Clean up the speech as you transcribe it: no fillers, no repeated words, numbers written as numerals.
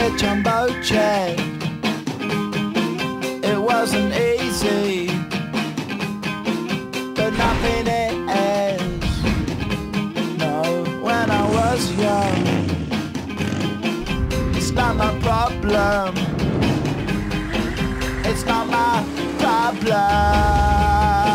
a jumbo jet. It wasn't easy, but nothing is. No, when I was young, it's not my problem. It's not my problem.